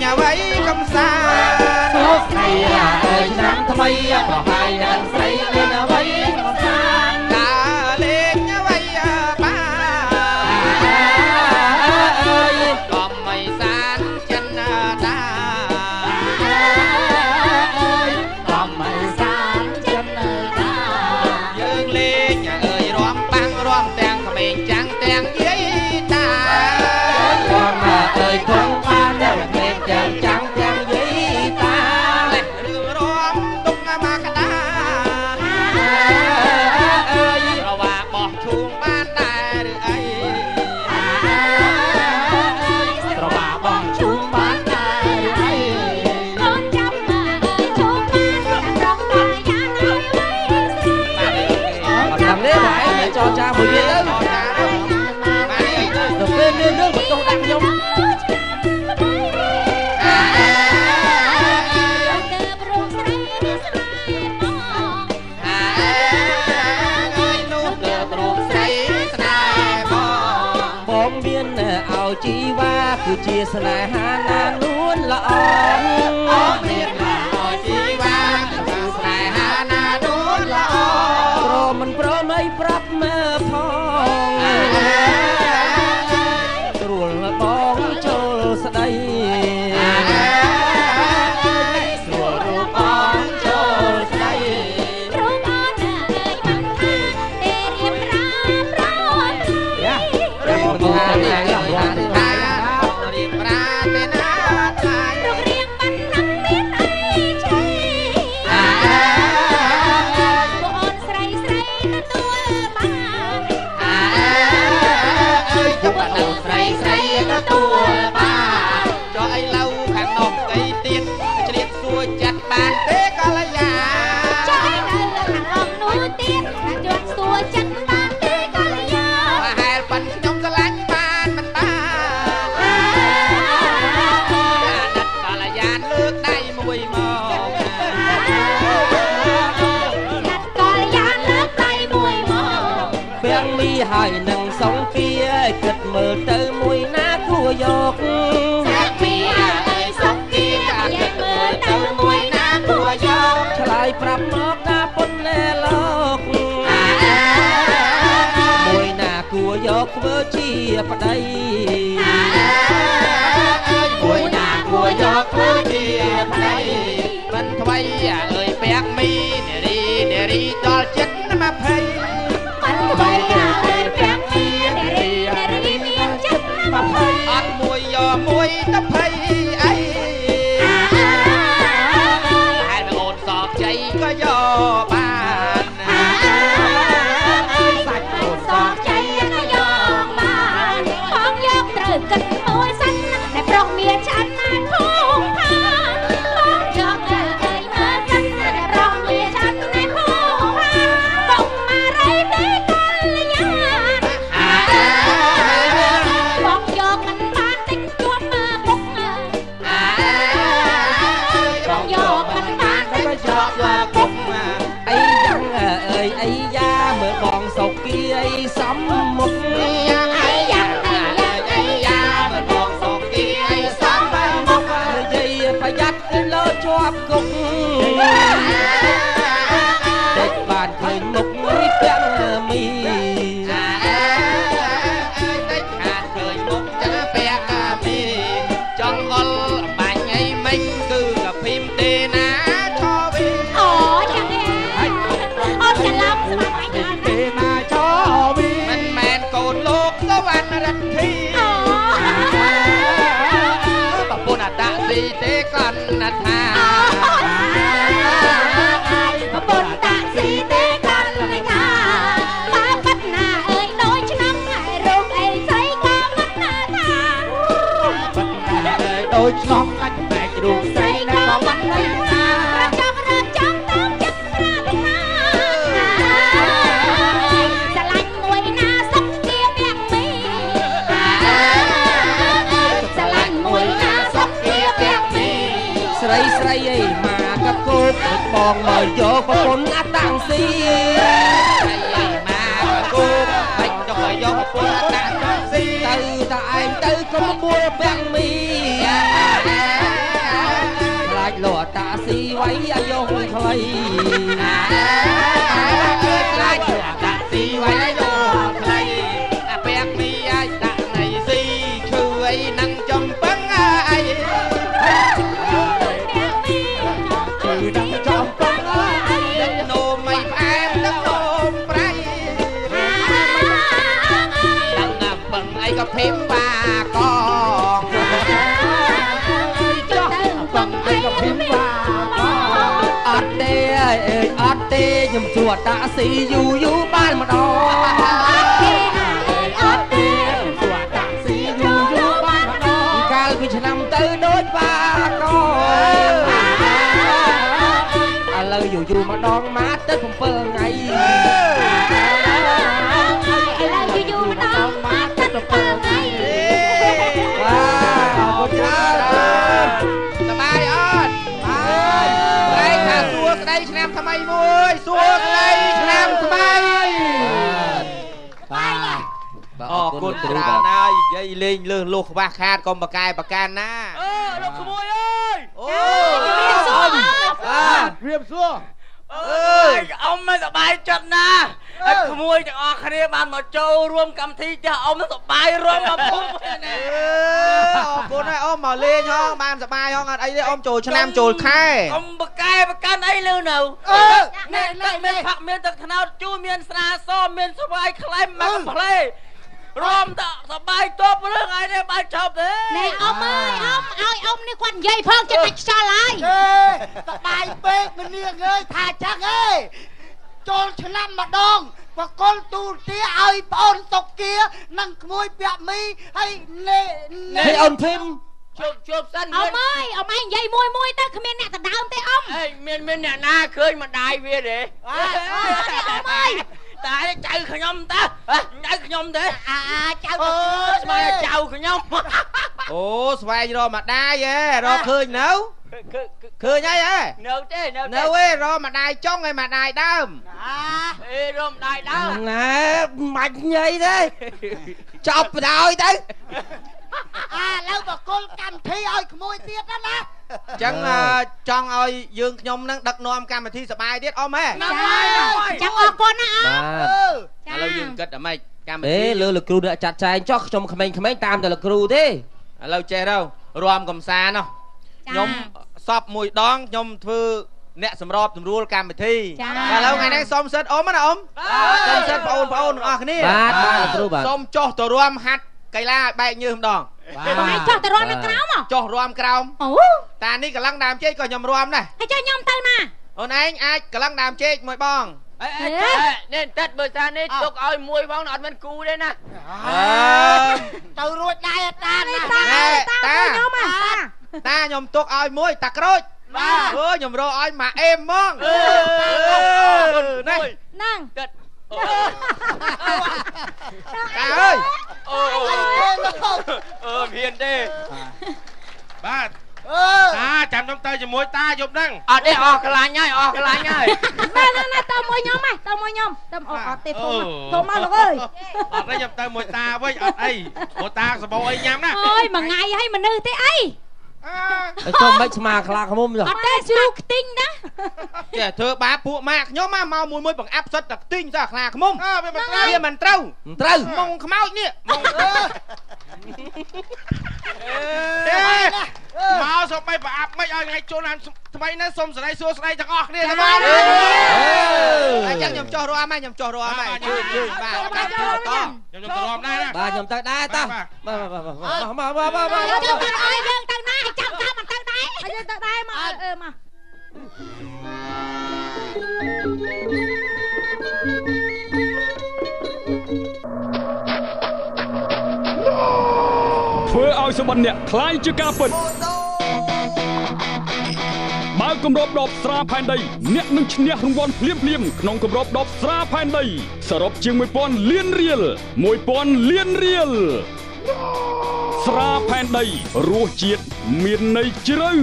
nhà vấy công xa suốt ngày ơi năm thay bỏ hai đàn say lên vấy công xa cả lên nhà vấy ba ơi còn mày san chân ta ơi còn mày san chân ta dương lên nhà ơi róm băng róm tang mình trắng tang dưới ta còn ơi không ba đâu mình chẳng trắng tang dưới ta rửa róm tung mà cả ta ơi và bỏ chuông ban đại được ấy rồi bà bong chuông bán ai con trăm mà ơi chuông ban rong đời gian còn làm đấy phải mẹ cho cha 10 viên đó rồi bên nước một câu đặng nhung bom biên ao chi va cứ chia sẻ hà na nuôn là bom biên ao chi va cứ sẻ hà na nuôn là pro mình pro mấy prap mơ phong rồi là bóng trôi sa đây rồi bóng trôi sa đây cho ai lâu khang nọc cây tiên liệt xuôi chặt bàn tế cả là già cho ai lâu khang nọc núi tiên chuột xuôi chặt bàn tế cả là già và hai phần trong cái lánh bàn mình ta đất cả là già nước đây mùi màu đất cả là già nước đây mùi màu bèn mi hai nâng sông kia kịch mờ tới mùi nát thua dọc mi ơi sông kia dây mưa tới mùi nát thua dọc ឆ្លើយប្រាប់មកណាពុនណែលោកមួយណាគួរយកធ្វើជាប្តីមួយណាគួរយកធ្វើជាប្តីមិនថ្មីអើយពាក់មីនារីដល់ចិត្តមកភ័យមិនថ្មីអើយពាក់មីនារីមានចិត្តមកភ័យអត់មួយយកមួយទៅភ័យអីតែអូនសោកជ័យក៏យកបានសាច់អូនសោកជ័យក៏យកបានផងយកត្រូវគិតមួយសិនតែប្រុសមានឆ្អិនណាស់ភូមិឋានផងយកអើយមើលសិនតែប្រុសមានឆ្អិនណាស់ភូមិឋានបុកម៉ារីទេកល្យាបងយកមិនបានតិចជួបមើលបុកបងយកមិនបានតិចជួបមើលបុកអីយ៉ាងអើយអីយ៉ាមើលបងសោកគីអីសំមុខយ៉ាងអីយ៉ាងអីយ៉ាងមិនបងសោកគីអីសំមកនិយាយប្រយ័ត្នគឺលើជាប់គុកតែបានឃើញមុខនេះពាក់មីតិចខាតឃើញមុខចឹងពាក់កាមីចង់អល់បាញ់អីមិនគឺកាភីមទេណាឈរវិញអូចឹងឯងអូនច្រឡំស្មាត់អញទេណាចោវីមិនមែនកូនលោកសវណ្ណរិទ្ធីអូប្រពន្ធអតស៊ីទេកណ្ណថាប្រពន្ធតាស៊ីទេកលមិនថាបើបាត់ណាអើយដូចឆ្នាំហើយរូបអីស្រីក៏មិនថាថាបាត់ណាអើយដូចឆ្លងដាច់បែករូបស្រីណាក៏មិនថាចង់រើចាំតាមចិត្តប្រាថ្នាស្រឡាញ់មួយណាសុខជាពាក់មីស្រឡាញ់មួយណាសុខជាពាក់មីស្រីស្រីអីមកកកូបបងមកយកប្រពន្ធអតាំងស៊ីអីមកគូបាច់ចុះយកប្រពន្ធអតស៊ីទៅតែឯងទៅកុំបួលពាក់មីអយអាយងខ្លីខ្លាចដាក់ស៊ីໄວយងខ្លីអាពាក់មីអាចដាក់នៃស៊ីឈឺអីនឹងចំពឹងអីគឺនឹងចំពឹងអីនោមមិនផ្អែមនឹងនោមប្រៃដឹងណាពឹងអីក៏ភេមបាកងពឹងអីក៏ភេមបាអត់ទេអត់ទេខ្ញុំជួតតាស៊ីយូយូបានម្ដងអត់ទេជួតតាស៊ីយូយូបានម្ដងកាលពីឆ្នាំទៅដូចបាកឥឡូវយូយូម្ដងមកទៅ7ថ្ងៃឥឡូវយូម្ដងមកទៅ7ថ្ងៃវ៉ាអរគុណច្រើនសប្បាយអត់បាយប្រែកថាសួស្ដីឆ្នាំថ្មីមួយសួស្ដីឆ្នាំថ្មីអរគុណគ្រូច្រើនហើយនិយាយលេងលើសលោះខ្វះខាតកុំបកែបកានណាលោកក្មួយអើយអូរៀបសួរអើយអ៊ំមិនសប្បាយចិត្តណាស់ហើយក្មួយទាំងអស់គ្នាបានមកចូលរួមកម្មវិធីចាស់អ៊ំសប្បាយរួមមកភូមិណាអរគុណហើយអ៊ំមកលេងហងបានសប្បាយហងអត់អីទេអ៊ំចូលឆ្នាំចូលខែអ៊ំបកែបកានអីលើនៅនេះមានផាក់មានទឹកត្នោតជូរមានស្រាសមានស្វាយក្លែមមកកំ ភ្លេរួមតសបាយតបរឿងអីនេះបាយចប់ទេណែអ៊ំអើយអ៊ំឲ្យអ៊ំនេះគាត់និយាយផងចិត្តតែខ្យល់ហើយសបាយពេកម្នាងអើយថាចឹងឯងចូលឆ្នាំម្ដងបកុលទូលទាឲ្យប្អូនសុកគានិងក្មួយពាក់មីហើយនេះអូនភីមជួបសិនអ៊ំអើយអ៊ំឯងនិយាយមួយទៅគ្មានអ្នកដដើមទេអ៊ំអេមានអ្នកណាឃើញម្ដាយវាទេអ៊ំអើយតែចៅខ្ញុំតាចៅខ្ញុំទេចៅអូស្មារតីចៅខ្ញុំអូស្វែងរកម្ដាយហ៎រកឃើញនៅឃើញហើយហ៎នៅទេនៅឯរកម្ដាយចុងឯម្ដាយដើមអេរកម្ដាយដើមណែមិនញ៉ៃទេចប់បដ ாய் ទៅឥឡូវបកុលកម្មវិធីឲ្យក្មួយទៀតណាអញ្ចឹងចង់ឲ្យយើងខ្ញុំនឹងដឹកនាំកម្មវិធីសបាយទៀតអ៊ំហ៎ចាំអរគុណណាអ៊ំឥឡូវយើងគិតអាម៉េចកម្មវិធីលើលោកគ្រូអ្នកចាត់ចែងចុះខ្ញុំក្មេងៗតាមតែលោកគ្រូទេឥឡូវចេះទៅរំកំសាន្តខ្ញុំសពមួយដងខ្ញុំធ្វើអ្នកសម្របសម្រួលកម្មវិធីឥឡូវថ្ងៃនេះសូមសិទ្ធអ៊ំណាអ៊ំសូមសិទ្ធបងប្អូនទាំងអស់គ្នាបាទលោកគ្រូបាទសូមចុះទៅរំហាត់កីឡាឲ្យបែកញើសម្ដងបាទចុះទៅរំនៅក្រោមចុះរំក្រោមអូតានេះកន្លងដើមចេកក៏ខ្ញុំរំដែរហើយចុះខ្ញុំទៅណាអូនឯងអាចកន្លងដើមចេកមួយបងនេះតិចបើថានេះទុកឲ្យមួយផងអត់មានគូទេណាទៅរួចដែរតាណាតាខ្ញុំតាខ្ញុំទុកឲ្យមួយតាក្រូចបាទខ្ញុំរកឲ្យមកអេមហ្មងនេះហ្នឹងតិចតាអើយមានទេបាទតាចាំខ្ញុំទៅជាមួយតាយប់ហ្នឹងអត់ទេអស់ខ្លាញ់ហើយណែទៅមួយខ្ញុំហ៎ទៅមួយខ្ញុំទៅអត់ទេធំមកលោកអើយអត់ទេខ្ញុំទៅមួយតាវិញអត់អីព្រោះតាសបោអីញ៉ាំណាអើយមួយថ្ងៃហើយមនុស្សទេអីទៅមិនស្មាខ្លាឃុំអត់ទេស្លូខ្ទិញណាចេះធ្វើបាបពួកម៉ាក់ខ្ញុំមកមួយបង្អាប់សិតតែខ្ទិញតែខ្លាឃុំវាមិនត្រូវមកខ្មោចនេះមកមកសុំបីប្រអាប់មិនឲ្យថ្ងៃចូលឆ្នាំថ្មីនេះសូមសេរីសួស្តីទាំងអស់គ្នាទៅបាទអញ្ចឹងខ្ញុំចុះរាំហើយខ្ញុំចុះរាំហើយជឿបាទខ្ញុំទៅរាំដែរណាបាទខ្ញុំទៅដែរតាមកយើងទៅឲ្យយើងទៅណាឲ្យចាំតាមមិនទៅដែរយើងទៅដែរមកមកធ្វើឲ្យសុបិនអ្នកខ្លាយជាការពិតបើគម្របដបស្រាផែនដីអ្នកនឹងឈ្នះរង្វាន់ភ្លាមក្នុងគម្របដបស្រាផែនដីសរុបជាង 1000 លានរៀល 1000 លានរៀលស្រាផែនដីរសជាតិមានន័យជ្រៅ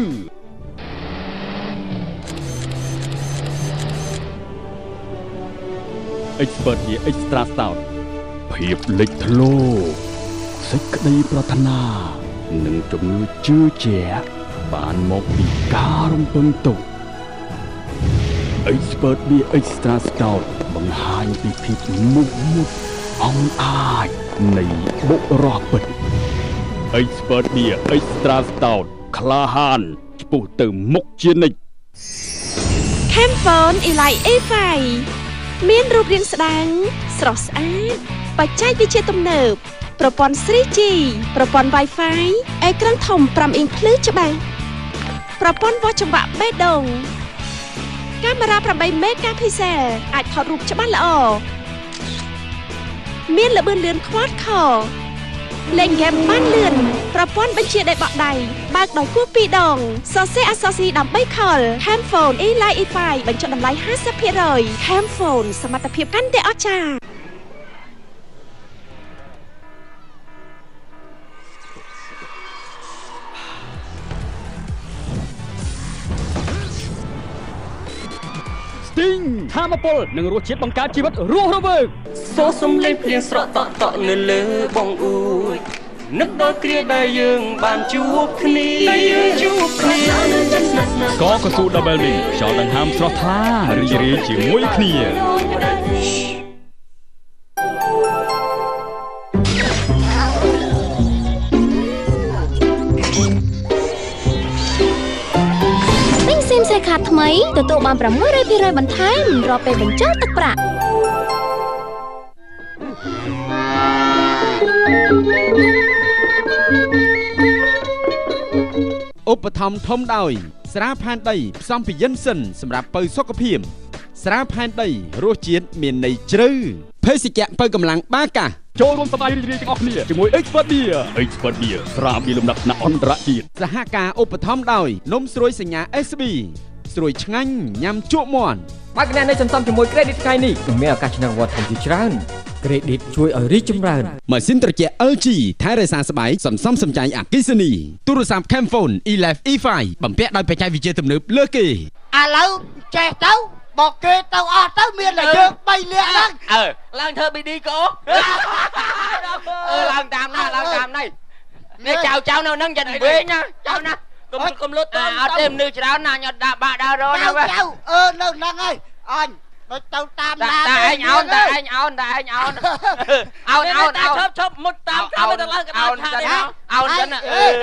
Expert ជា Extra Stout ភាពលេចធ្លោសេចក្តីប្រាថ្នានិងជំនឿជឿជាក់បានមកពីការរំពឹងទុក Expert Beer Extra Stout បង្ហាញពីភាពមុតអង្អាចនៃបុរសពិត Expert Beer Extra Stout ក្លាហានឆ្ពោះទៅមុខជានិច្ច Camphone Elite A5 មានរូបរាងស្ដើងស្រស់ស្អាតបច្ចេកវិទ្យាទំនើបប្រព័ន្ធ 3G ប្រព័ន្ធ Wi-Fi អេក្រង់ធំ 5 អ៊ីងភ្លឺច្បាស់ប្រព័ន្ធវាស់ចង្វាក់បេះដូងកាមេរ៉ា 8 មេហ្គាភីសែលអាចថតរូបច្បាស់ល្អមានល្បឿនលឿន Quad-core លេងហ្គេមបានលឿនប្រព័ន្ធបញ្ជាដោយបក់ដៃបើកដោយគោះ2ដងសរសេរអក្សរ C ដើម្បីខល Camphone Elite A5 បញ្ចុះតម្លៃ 50% Camphone សមត្ថភាពកាន់តែអស្ចារ្យទីងថាមពលនិងរសជាតិបង្កើតជីវិតរស់រវើកសូសំលេងភ្លៀងស្រក់តក់នៅលើបងអួយនឹកដល់គ្រាដែលយើងបានជួបគ្នាស្ករកស៊ូ Double Wing ខ្យល់ដង្ហើមស្រស់ថ្លារីករាយជាមួយគ្នាសេខាថ្មីទទួលបាន 600% បន្ថែមរាល់ពេលបញ្ចូលទឹកប្រាក់ឧបត្ថម្ភធំដោយស្រាផែនដីផ្សំពីយិនសិនសម្រាប់ពៅសុខភាពស្រាផែនដីរសជាតិមានន័យជ្រៅភេសជ្ជៈពៅកម្លាំងបាកាចូលរួមសប្បាយរីករាយទាំងអស់គ្នាជាមួយ Expert Beer Expert Beer ស្រាបៀរលំដាប់ថ្នាក់អន្តរជាតិសហការឧបត្ថម្ភដោយនំស្រួយសញ្ញា SB ស្រួយឆ្ងាញ់ញ៉ាំជក់មាន់បើកអ្នកនៅសន្សំជាមួយ Credit ថ្ងៃនេះនឹងមានឱកាសឈ្នះរង្វាន់ធំជាច្រើន Credit ជួយឲ្យរីកចម្រើនម៉ាស៊ីនត្រជាក់ LG ថែរក្សាស្បែកសន្សំសំចៃអគ្គិសនីទូរស័ព្ទ Camphone Elite E5 បំពាក់ដោយបច្ចេកវិទ្យាទំនើបលើគេឥឡូវចេះទៅបកគេទៅអស់ទៅមានតែយើង3លាកហ្នឹងឡើងធ្វើ BD កោឡើងតាមណានេះចៅនៅហ្នឹងយ៉ាងវិញណាចៅណាកុំលុតទៅអត់ទេមនុស្សច្រើនណាញ៉ាំដាក់បាក់ដើររនណាចៅនៅហ្នឹងហើយអញដូចទៅតាមណាតែឯងអោនឈប់មុតតាមតាមទៅឡើងកណ្ដាលថានេះអោនចឹង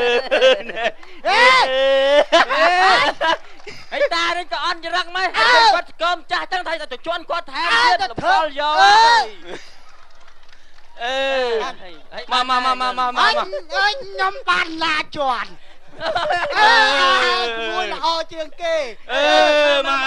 អីតានេះក៏អន់ចរិតម៉េចគាត់ស្គមចាស់ចឹងថាទៅជន់គាត់ថែមទៀតផលយកមកខ្ញុំបានឡាជន់ក្មួយល្អជាងគេមក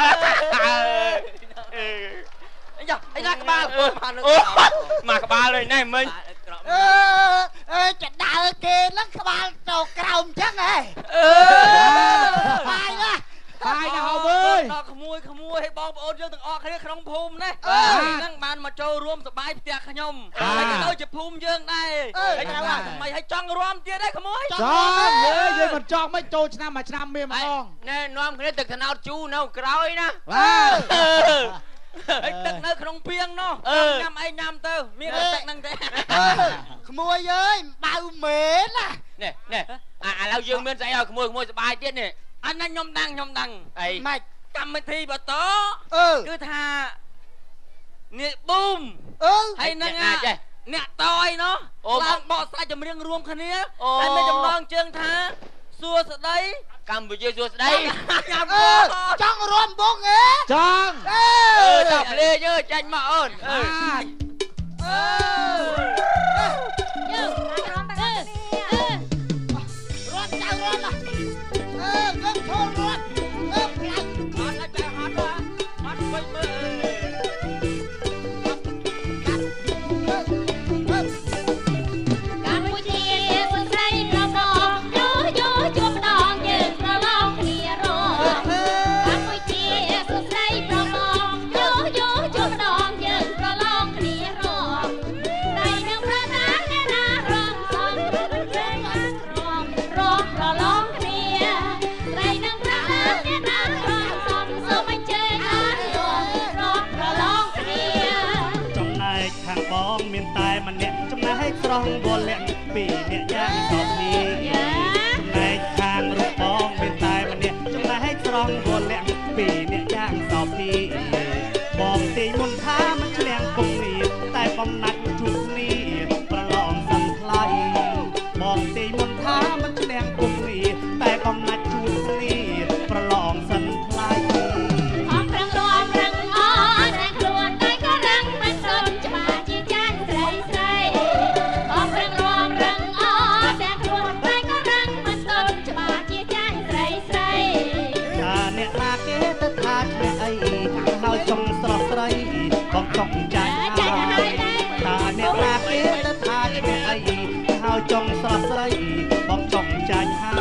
អីណាក្បាលមកក្បាលเลยណែមិញចដើគេហ្នឹងក្បាលទៅក្រោមចឹងហ៎បាយណាហៅវើយដល់ក្មួយឲ្យបងប្អូនយើងទាំងអស់គ្នាក្នុងភូមិណាហ្នឹងបានមកចូលរួមសប្បាយផ្ទះខ្ញុំហើយក៏ដូចជាភូមិយើងដែរហើយថាមិនឲ្យចង់រួមទៀតទេក្មួយចង់យើងមិនចង់មិនចូលឆ្នាំមួយឆ្នាំមានម្ដងណែនាំគ្នាទឹកថ្នោតជូរនៅក្រោយណាហើយទឹកនៅក្នុងពាងនោះញ៉ាំអីញ៉ាំទៅមានទឹកហ្នឹងទេក្មួយអើយបៅមែនណានេះឥឡូវយើងមានស្អីឲ្យក្មួយសប្បាយទៀតនេះអញខ្ញុំដឹងអីម៉េចកម្មវិធីបន្តគឺថានេះប៊ូមហើយនឹងអ្នកតយនោះឡើងបកស្រាយចម្រៀងរួមគ្នាហើយមានចំណងជើងថាសួស្ដីកម្ពុជាសួស្ដីចង់រួមវងទេចង់ចាប់លេងចាញ់មកអូនវល់លាក់ពីអ្នកយ៉ាងសពនេះចំណែកខាងរូបបងមានតែម្នាក់ចំណែកស្រងវល់លាក់ពីអ្នកយ៉ាយ៉ាងសោភីបងទីមុនថាមិនឆ្លៀងគុំនេះតែបំណាច់ជួបគ្នាប្រឡងសិនថ្លៃបងទីមុនថាមិនឆ្លៀងគុំនេះតែបំណាច់ជួបគ្នាប្រឡងសិនថ្លៃអមប្រឹងរំរឹងអតែខ្លួនតែក៏រឹងមិនសូមច្បាស់ជាចាញ់ស្រីស្រីអមប្រឹងរំរឹងអតែខ្លួនតែក៏រឹងមិនសូមច្បាស់ជាចាញ់ស្រីស្រីថាអ្នកណាគេទៅថាឆ្លេះអីហើយចង់ស្រស់ស្រីបងចង់ចាញ់ហើយថាអ្នកណាគេទៅថាឆ្លេះអីហើយចង់ស្រស់ស្រីបងចង់ចាញ់ហើយ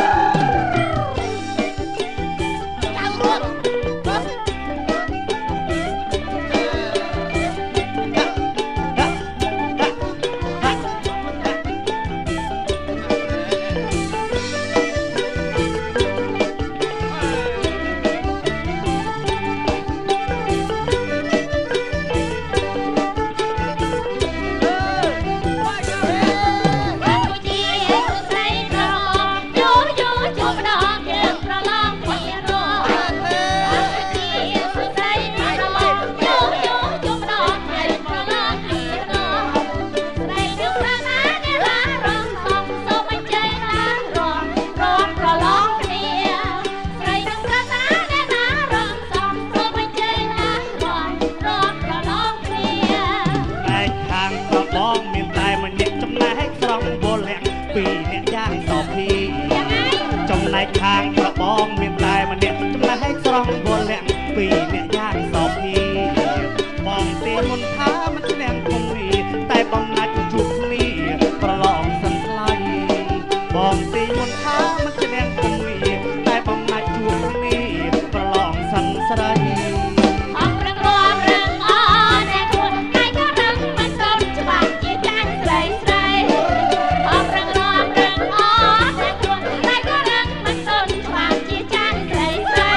ខាងប្របងមានតែម្នាក់ចំណេះស្រស់វល់លាក់ពីអ្នកយ៉ាងសោភីបងទីមុនថាមិនឆ្លៀងគុំនេះតែបំណាច់ជួបគ្នាប្រឡងសិនថ្លៃបងទីមុនថាមិនឆ្លៀងគុំនេះតែបំណាច់ជួបគ្នាប្រឡងសិនស្រីអមប្រឹងរំរឹងអតែខ្លួនតែក៏រឹងមិនសូមច្បាស់ជាចាញ់ស្រីស្រីអមប្រឹងរំរឹងអតែខ្លួនតែក៏រឹងមិនសូមច្បាស់ជាចាញ់ស្រីស្រី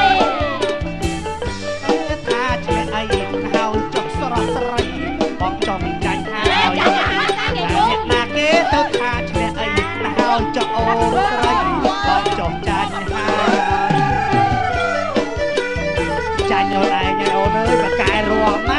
ថាឆ្លេះអីហើយចង់ស្រស់ស្រីបងចង់ចាញ់ហើយអ្នកណាគេទៅថាឆ្លេះអីហើយចង់អូនស្រីបងចង់ចាញ់ហើយចាញ់អូនឯងអូនអើយបកែរំណា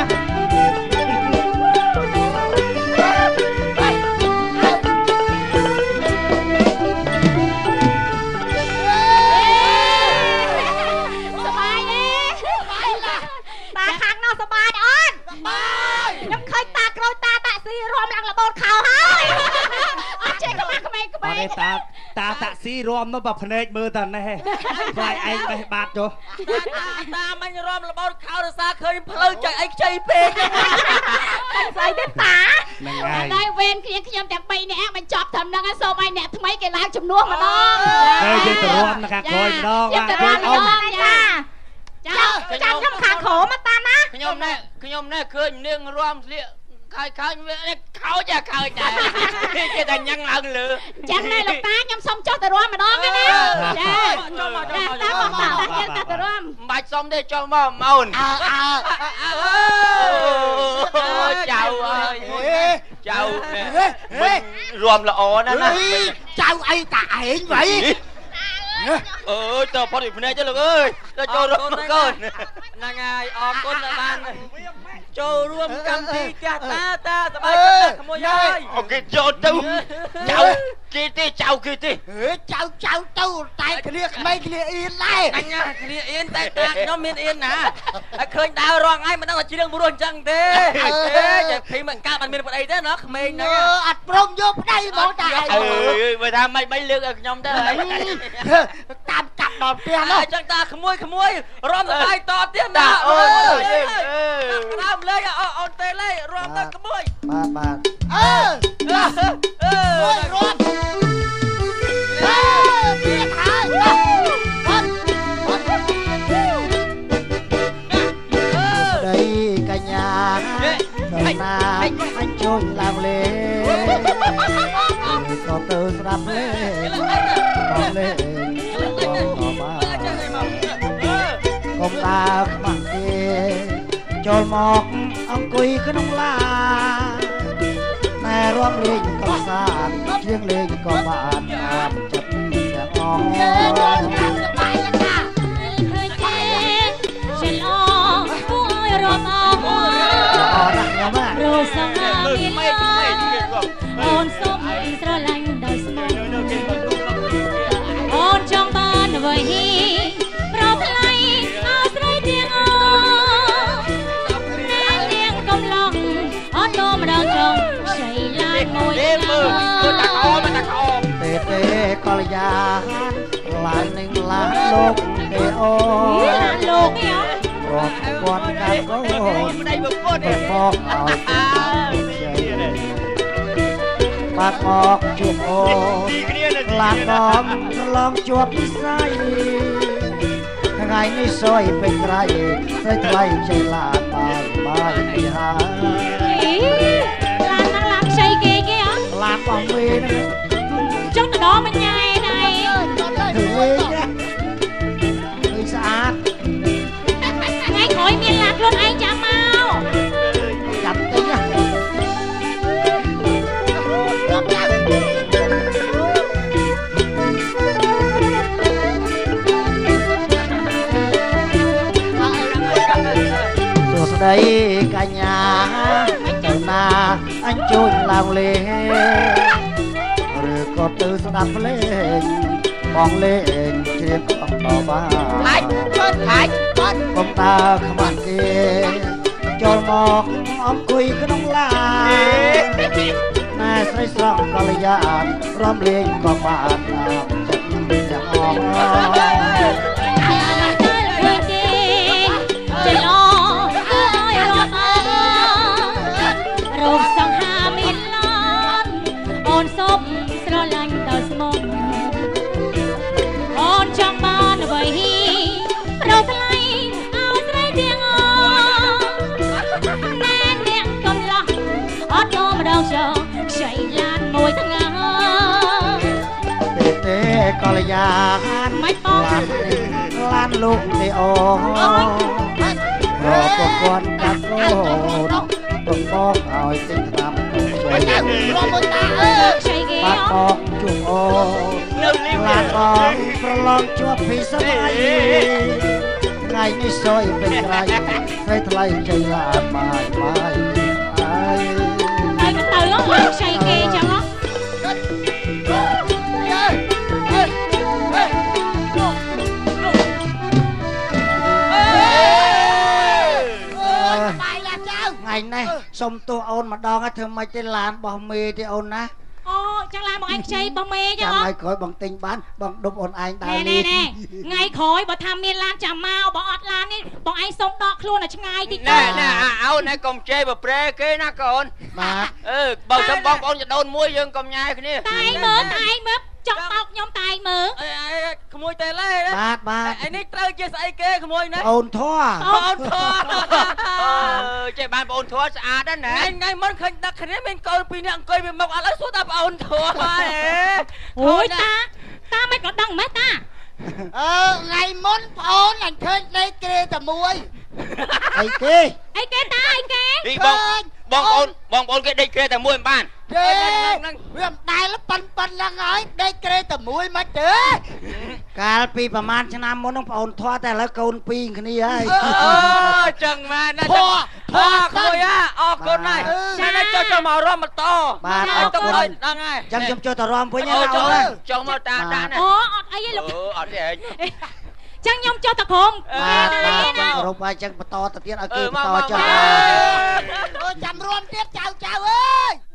តាតាក់ស៊ីរំនោះបើភ្នែកមើលតានេះខ្លាចឯងបេះបាត់ចុះតាមិញរំលបោតខោរសាឃើញផ្លូវចុចអីខ្ចីពេកស្អីទេតាហ្នឹងហើយតែវេនគ្នាខ្ញុំទាំង3នាក់បញ្ចប់ត្រឹមហ្នឹងសូមឲ្យអ្នកថ្មីគេឡើងជំនួសម្ដងហើយយើងទៅរំនៅខាងក្រោយម្ដងបាទខ្ញុំអ៊ំចាខ្ញុំខាងក្រោមតាណាខ្ញុំណែឃើញនាងរំស្លៀកខើចវាខោចខើចដែរគេតែញ៉ាំងឡើងលើចឹងណែលោកតាខ្ញុំសុំចុះទៅរំម្ដងណាចាចូលមកតាបងតាយើងទៅរំមិនបាច់សុំទេចូលមកម៉ោនចៅអើយចៅរំល្អណាស់ណាចៅអីតាឯងវ៉ៃអើយតើផុតពីភ្នែកទៅលោកអើយទៅចូលរំកូនហ្នឹងហើយអរគុណដែលបានចូលរួមកម្មវិធីចាស់តាសប្បាយចិត្តក្មួយហើយអូគេចូលទៅចៅគេទេចៅគេទេចៅទៅតែគ្នាក្មេងគ្នាអៀនដែរអញគ្នាអៀនតែតាខ្ញុំមានអៀនណាហើយឃើញដើររងហើយមិនដឹងថាជ្រៀងព្រោះអញ្ចឹងទេតែភីមិនកើតបានមានប្តីទេណាក្មេងហ្នឹងអត់ព្រមយកប្តីហ្មងតាអើយបើថាមិនបីលើកឲ្យខ្ញុំទៅតាមកាប់ដល់ផ្ទះនោះអញ្ចឹងតាក្មួយរំសប្បាយតទៀតណាអូយដើមលេងអូនទេលេរំទៅក្មួយបាទរំទៀតហើយដីកញ្ញាដល់ណាអញជួយឡើងលេក៏ទៅស្រាប់លេបងលេកុំដើរខ្មាស់គេចូលមកអង្គុយក្នុងឡាណែរួមលេងកំសាន្តជាងលេងក៏បានតាមចិត្តទាំងអស់ឃើញទេឆ្លសង្ហាមានអូនសុំស្រឡាញ់ដោយស្មោះអូនចង់បានអ្វីប្រថ្លៃអោស្រីទាំងអូនាងនាងកំឡុងអត់ដូរម្ដងចង់ស្រីឡានមួយទេមើលតាខោតាខោទេកល្យាឡាននឹងឡានលោកទេអូឡានលោកនេះរកគាត់កាត់អូប្តីប្រពន្ធទេមកឲ្យបាត់មកជួបអូឡានកំឡងជួបពិស័យថ្ងៃនេះសយពេញក្រៃស្រីថ្លៃជ័យឡានបាយពីហើយឡានហ្នឹងឡានខ្ចីគេអត់ឡានបងមេហ្នឹងចង់ទៅដល់មិនញ៉ៃណៃឃើញស្អាតថ្ងៃក្រោយមានឡានខ្លួនឯងចាំមកចាំទិញណាស្ដីកញ្ញាទៅណាអញជួយឡើងលេឬក៏ទៅស្ដាប់ភ្លេងបងលេងជ្រៀងកំដរបាហាច់ហាច់បាត់កុំតើខ្មាស់គេចូលមកអង្គុយក្នុងឡានណែស្រីស្រស់កល្យានរំលេងក៏បានតាមចិត្តទាំងអស់រូបសង្ហាមានឡានអូនសុំស្រឡាញ់ដល់ស្មោះអូនចង់បានអ្វីប្រថ្លៃអោស្រីទាំងអូណែនាងកំឡោះអត់ដូរម្ដងចង់ខ្ចីឡានមួយថ្ងៃទេកល្យានមិនបងឡានលោកទេអូរកគាត់កាត់អូបងមកឲ្យទិញតាមជួយរំមួយតាខ្ចីគេបាត់មកជួបអូនៅលីវឡានបងប្រឡងជួបពីស្រីថ្ងៃនេះសយពេញក្រៃស្រីថ្លៃជ័យឡានបាយហើយទៅខ្ចីគេចឹងថ្ងៃនេះសុំទោសអូនម្ដងធ្វើម៉េចទេឡានរបស់មេទេអូនណាអូចឹងឡានបងឯងខ្ចីបងមេចឹងថ្ងៃក្រោយបងទិញបានបងដុំអូនឯងដើរលេងថ្ងៃក្រោយបើថាមានឡានចាំមកបើអត់ឡាននេះបងឯងសុំដកខ្លួនឲ្យឆ្ងាយតិចណែអូនឯងកុំជេរប្រព្រែគេណាកូនបាទបើចាំបងប្អូនចដូនមួយយើងកុំញ៉ាយគ្នាតែមើលចង់បោកខ្ញុំតែមើលក្មួយតែលេបាទឯនេះត្រូវជាស្អីគេក្មួយណាអូនធွာអូនធွာចេះបានបងអូនធွာស្អាតណាស់ថ្ងៃមុនឃើញដឹកគ្នាមានកូនពីរនាក់អង្គុយវាមកឥឡូវសួរតែបងអូនធွာអូយតាមិនក៏ដឹងម៉េចតាថ្ងៃមុនបងអូនអញឃើញដេកក្រេតែមួយអីគេតាអីគេបងប្អូនគេដេកក្រេតែមួយមិនបានទេវាមិនដែលប៉ុនហ្នឹងហើយដេកក្រេតែមួយមិនទេកាលពីប្រហែលឆ្នាំមុនហ្នឹងបងអូនធွာតែឥឡូវកូនពីរគ្នាហើយចឹងមែនណាធွာក្មួយអរគុណហើយចា៎ចូលមករំម៉ូតូបាទអរគុណហ្នឹងហើយចឹងខ្ញុំចូលទៅរំវិញណាអូនចូលមកតាណាអូអត់អីទេលោកអត់ទេឯងចឹងខ្ញុំចូលទៅក្រុមបាទក្រុមហើយចឹងបន្តទៅទៀតឲ្យគេបន្តចោលចាំរួមទៀតចៅអើយ